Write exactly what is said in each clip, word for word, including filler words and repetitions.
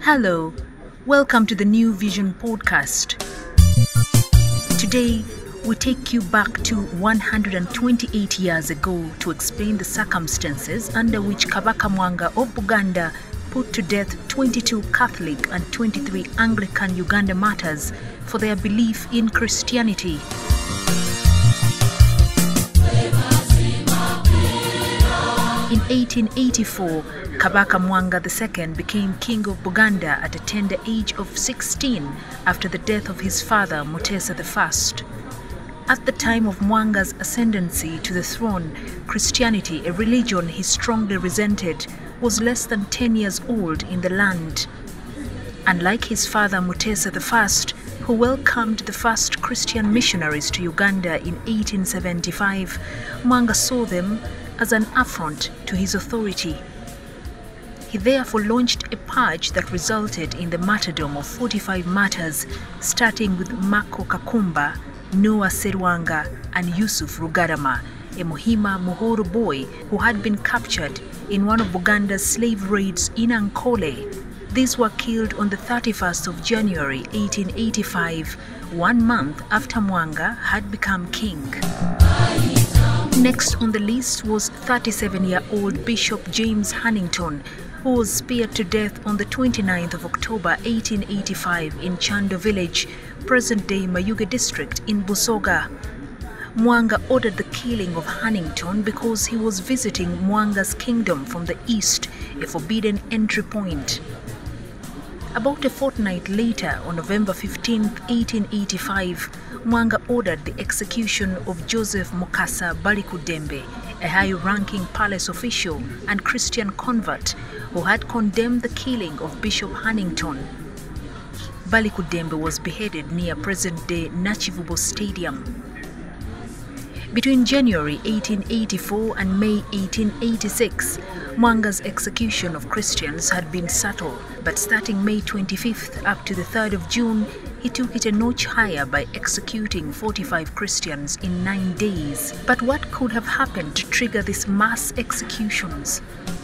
Hello, welcome to the New Vision podcast. Today, we take you back to one hundred twenty-eight years ago to explain the circumstances under which Kabaka Mwanga of Buganda put to death twenty-two Catholic and twenty-three Anglican Uganda martyrs for their belief in Christianity. In eighteen eighty-four, Kabaka Mwanga the Second became king of Buganda at a tender age of sixteen after the death of his father Mutesa the First. At the time of Mwanga's ascendancy to the throne, Christianity, a religion he strongly resented, was less than ten years old in the land. Unlike his father Mutesa the First, who welcomed the first Christian missionaries to Uganda in eighteen seventy-five, Mwanga saw them as an affront to his authority. He therefore launched a purge that resulted in the martyrdom of forty-five martyrs, starting with Mako Kakumba, Noah Serwanga, and Yusuf Rugarama, a Muhima Muhoro boy who had been captured in one of Buganda's slave raids in Ankole. These were killed on the thirty-first of January eighteen eighty-five, one month after Mwanga had become king. Next on the list was thirty-seven-year-old Bishop James Hannington, who was speared to death on the twenty-ninth of October eighteen eighty-five in Chando village, present-day Mayuge district in Busoga. Mwanga ordered the killing of Hannington because he was visiting Mwanga's kingdom from the east, a forbidden entry point. About a fortnight later, on November fifteenth, eighteen eighty-five, Mwanga ordered the execution of Joseph Mukasa Balikudembe, a high-ranking palace official and Christian convert who had condemned the killing of Bishop Hannington. Balikudembe was beheaded near present-day Nachivubo Stadium. Between January eighteen eighty-four and May eighteen eighty-six, Mwanga's execution of Christians had been subtle, but starting May twenty-fifth up to the third of June, he took it a notch higher by executing forty-five Christians in nine days. But what could have happened to trigger these mass executions?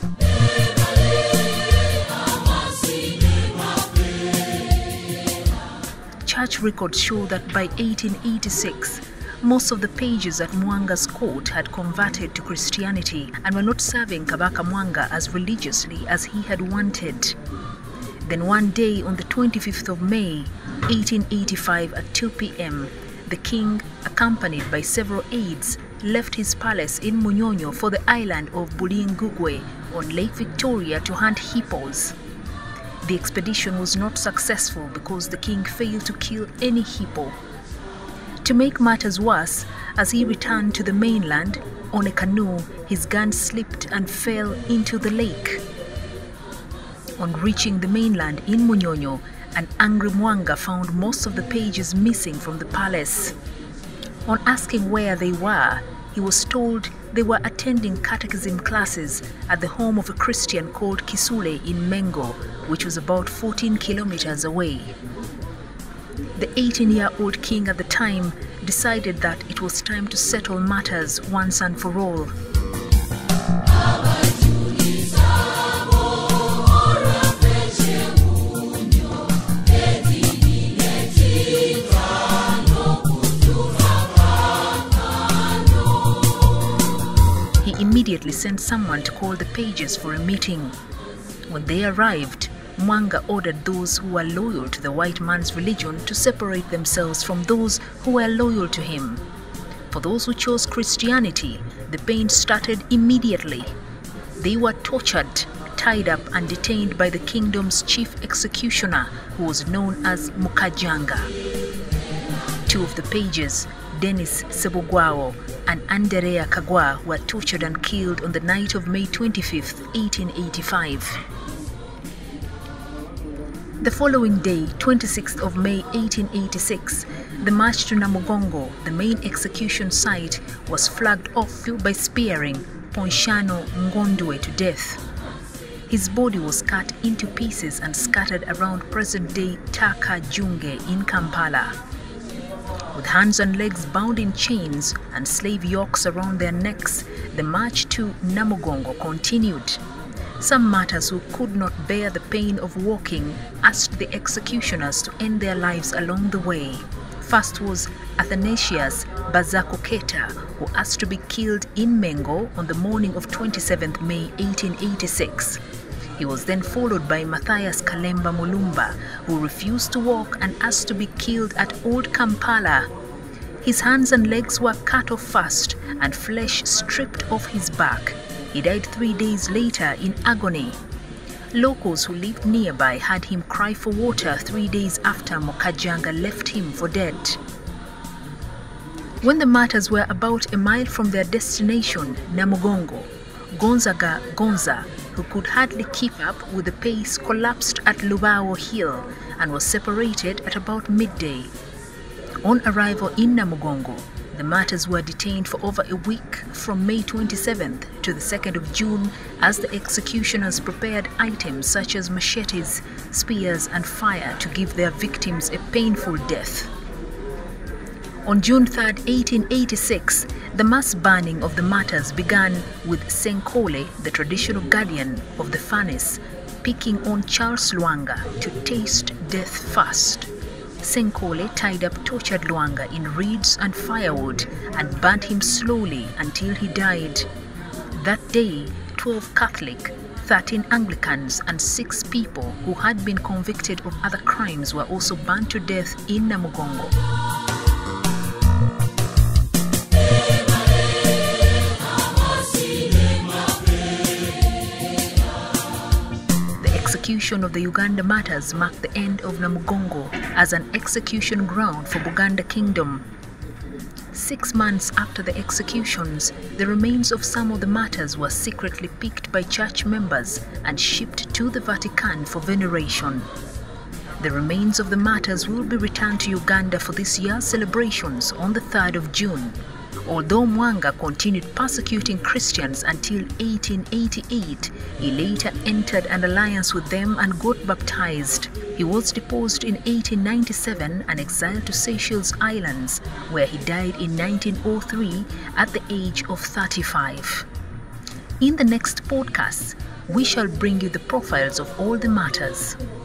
Church records show that by eighteen eighty-six, most of the pages at Mwanga's court had converted to Christianity and were not serving Kabaka Mwanga as religiously as he had wanted. Then one day on the twenty-fifth of May, eighteen eighty-five at two p m, the king, accompanied by several aides, left his palace in Munyonyo for the island of Bulingugwe on Lake Victoria to hunt hippos. The expedition was not successful because the king failed to kill any hippo. To make matters worse, as he returned to the mainland on a canoe, his gun slipped and fell into the lake. On reaching the mainland in Munyonyo, an angry Mwanga found most of the pages missing from the palace. On asking where they were, he was told they were attending catechism classes at the home of a Christian called Kisule in Mengo, which was about fourteen kilometers away. The eighteen-year-old king at the time decided that it was time to settle matters once and for all. He immediately sent someone to call the pages for a meeting. When they arrived, Mwanga ordered those who were loyal to the white man's religion to separate themselves from those who were loyal to him. For those who chose Christianity, the pain started immediately. They were tortured, tied up and detained by the kingdom's chief executioner, who was known as Mukajanga. Two of the pages, Dennis Sebogwao and Anderea Kagwa, were tortured and killed on the night of May twenty-fifth, eighteen eighty-five. The following day, twenty-sixth of May eighteen eighty-six, the march to Namugongo, the main execution site, was flagged off by spearing Ponshano Ngondwe to death. His body was cut into pieces and scattered around present-day Taka Junge in Kampala. With hands and legs bound in chains and slave yokes around their necks, the march to Namugongo continued. Some martyrs who could not bear the pain of walking asked the executioners to end their lives along the way. First was Athanasius Bazakoketa, who asked to be killed in Mengo on the morning of twenty-seventh May eighteen eighty-six. He was then followed by Matthias Kalemba Mulumba, who refused to walk and asked to be killed at Old Kampala. His hands and legs were cut off first and flesh stripped off his back. He died three days later in agony. Locals who lived nearby heard him cry for water three days after Mokajanga left him for dead. When the martyrs were about a mile from their destination, Namugongo, Gonzaga Gonza, who could hardly keep up with the pace, collapsed at Lubao Hill and was separated at about midday. On arrival in Namugongo, the martyrs were detained for over a week from May twenty-seventh to the second of June as the executioners prepared items such as machetes, spears and fire to give their victims a painful death. On June third, eighteen eighty-six, the mass burning of the martyrs began with Senkole, the traditional guardian of the furnace, picking on Charles Lwanga to taste death first. Senkole tied up tortured Lwanga in reeds and firewood and burnt him slowly until he died. That day, twelve Catholic, thirteen Anglicans and six people who had been convicted of other crimes were also burnt to death in Namugongo. The execution of the Uganda martyrs marked the end of Namugongo as an execution ground for Buganda Kingdom. Six months after the executions, the remains of some of the martyrs were secretly picked by church members and shipped to the Vatican for veneration. The remains of the martyrs will be returned to Uganda for this year's celebrations on the third of June. Although Mwanga continued persecuting Christians until eighteen eighty-eight, he later entered an alliance with them and got baptized. He was deposed in eighteen ninety-seven and exiled to Seychelles Islands, where he died in nineteen oh three at the age of thirty-five. In the next podcast, we shall bring you the profiles of all the martyrs.